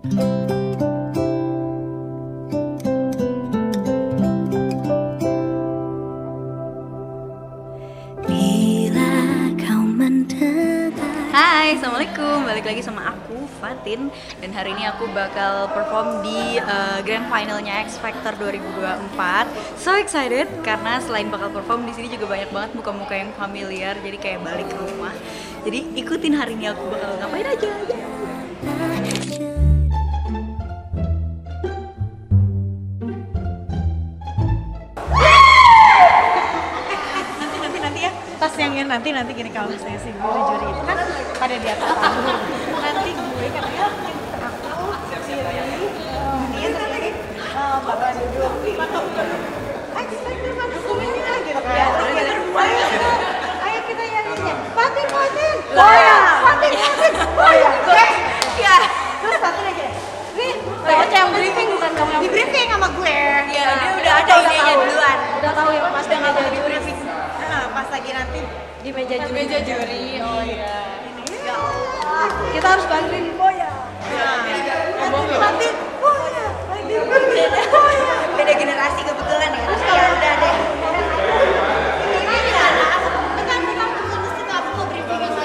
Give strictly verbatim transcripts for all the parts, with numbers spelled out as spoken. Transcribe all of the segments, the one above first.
Hai, assalamualaikum. Balik lagi sama aku Fatin, dan hari ini aku bakal perform di uh, grand finalnya X Factor dua ribu dua puluh empat. So excited karena selain bakal perform di sini juga banyak banget muka-muka yang familiar, jadi kayak balik ke rumah. Jadi ikutin hari ini aku bakal ngapain aja. Pas yang nanti nanti gini, kalau misalnya si juri-juri itu kan pada di atas panggung, nanti gue katanya aku sendiri dia lagi bakal duduk ekspektor dokumennya gitu kan ya, ayo kita nyanyinya Fatin Fatin Boya Fatin Fatin Boya ya terus Fatin aja nih baca yang briefing bukan kamu yang di briefing sama gue ya dia udah ada idenya duluan, udah tahu ya pas dengan ada di briefing pas lagi nanti di meja juri. Di meja juri. Oh iya. Ya Allah. Kita harus bantuin Boya. Nanti nanti Boya. Beda Boya. Beda generasi kebetulan ya. Ya udah deh. Ini gimana? Tekan tekan tekan mesti kamu mau briefing sih.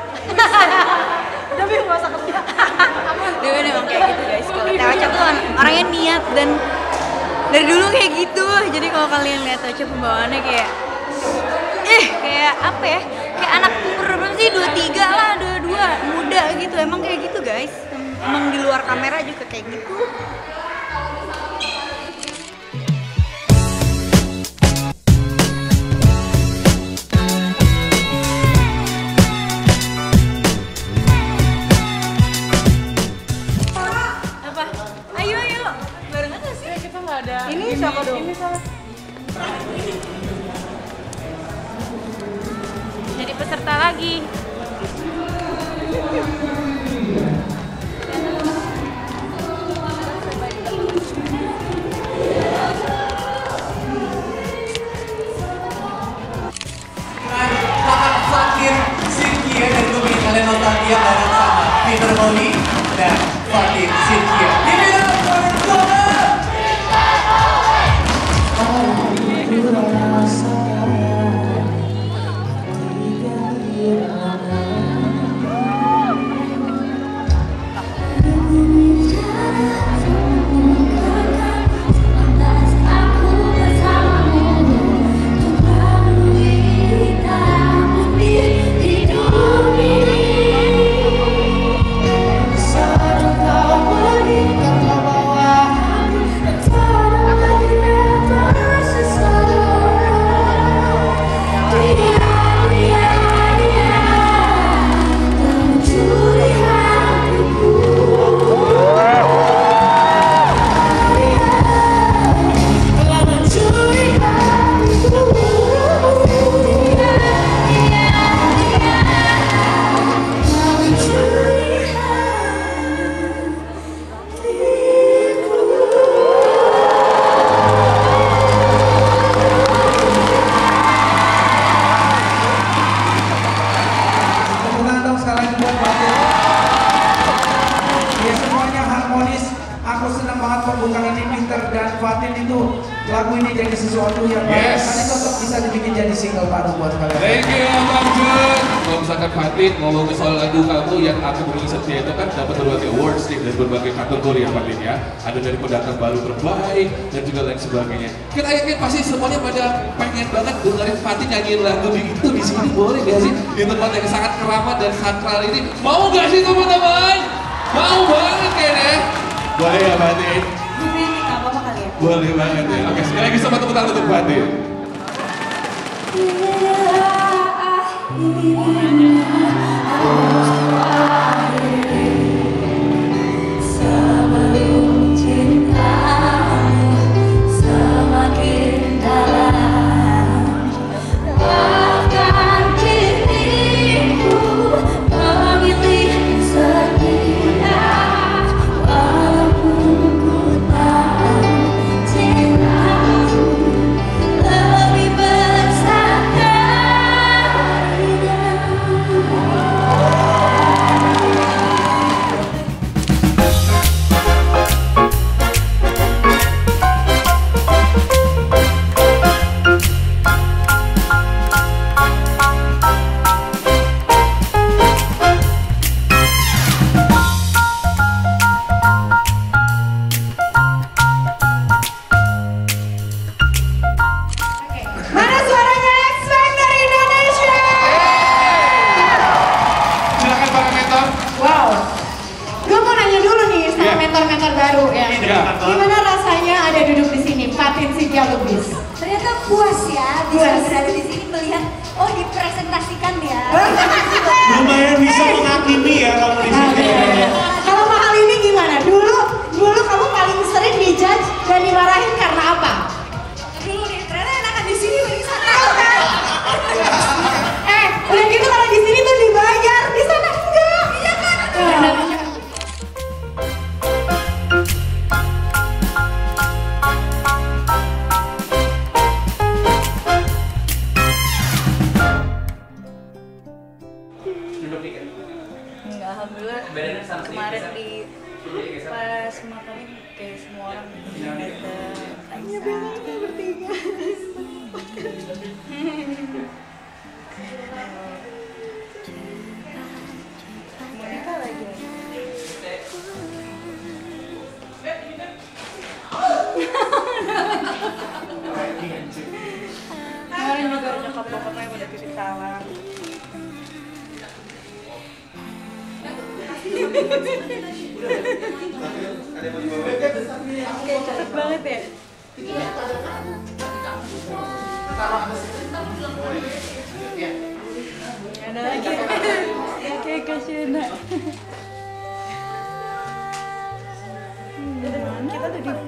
Udah bingung masa kerja. Dia memang kayak gitu guys. Kalau Tewaca tuh orangnya niat dan dari dulu kayak gitu. Jadi kalau kalian lihat Tewaca pembawaannya kayak eh kayak apa ya, kayak anak umur berapa sih, dua tiga lah, dua dua, muda gitu, emang kayak gitu guys, emang di luar kamera juga kayak gitu. Apa? Ayo ayo, barengan gak sih? Kita nggak ada. Ini siapa dong? Ini salah. Jadi peserta lagi. Sangat Fakir, Cynthia dan Lumi, kalian nonton dia bareng sama Peter Moni dan Fakir, Cynthia. Give it up for Luna! Fatin itu lagu ini jadi sesuatu yang baik, yes. Karena cocok bisa dibikin jadi single baru buat kalian. Thank you Bang Jun. Kalau misalkan Fatin ngomong soal lagu kamu yang aku beri setia itu kan dapat berbagai awards nih dari berbagai kategori ya Fatin ya. Ada dari pendatang baru terbaik dan juga lain sebagainya. Kita yakin pasti semuanya pada pengen banget dengerin Fatin nyanyiin lagu itu di sini, boleh gak sih? Di tempat yang sangat keramat dan sakral ini. Mau gak sih teman-teman? Mau banget kayaknya. Boleh ya Fatin? Boleh banget ya. Oke, sekali lagi sama tepuk tangan untuk Fatin. kantor baru ya. Gimana rasanya ada duduk di sini, Fatin Cynthia Lubis? Ternyata puas ya bisa berada di sini melihat, oh dipresentasikan ya. Lumayan bisa menghakimi ya kamu di sini. Kalau mahal ini gimana? Dulu, dulu kamu paling sering dijudge dan dimarahin karena apa? Dulu nih, ternyata enakan di sini bagi sana. Eh, udah gitu kalau di sini tuh dibayar, di sana enggak. Iya kan? Enggak, alhamdulillah kemarin di pas makan kayak semua orang datang. Iya, biasanya kita bertiga. Monica lagi. Kemarin juga nyokap bokapnya udah titip salam. Kayak cepet banget ya. Ada lagi. Kayak Kasiana. Kita tuh di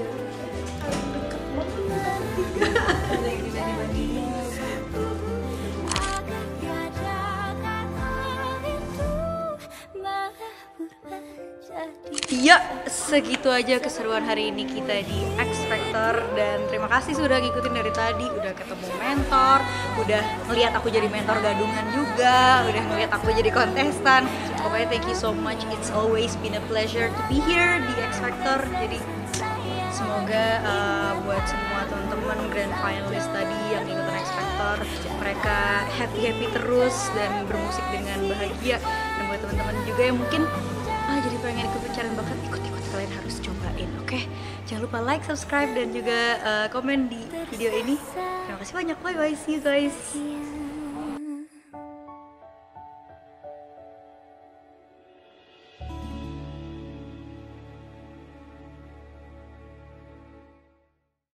Ya, segitu aja keseruan hari ini kita di X Factor. Dan terima kasih sudah ngikutin dari tadi. Udah ketemu mentor, udah ngeliat aku jadi mentor gadungan juga, udah ngeliat aku jadi kontestan. Pokoknya thank you so much, it's always been a pleasure to be here di X Factor. Jadi semoga uh, buat semua teman-teman grand finalist tadi yang ikutan X Factor, mereka happy-happy terus dan bermusik dengan bahagia. Dan buat teman-teman juga yang mungkin ah jadi pengen ikut pencarian bakat, ikut-ikut, kalian harus cobain, oke? Okay? Jangan lupa like, subscribe, dan juga uh, komen di video ini. Terima kasih banyak, bye bye, see you guys.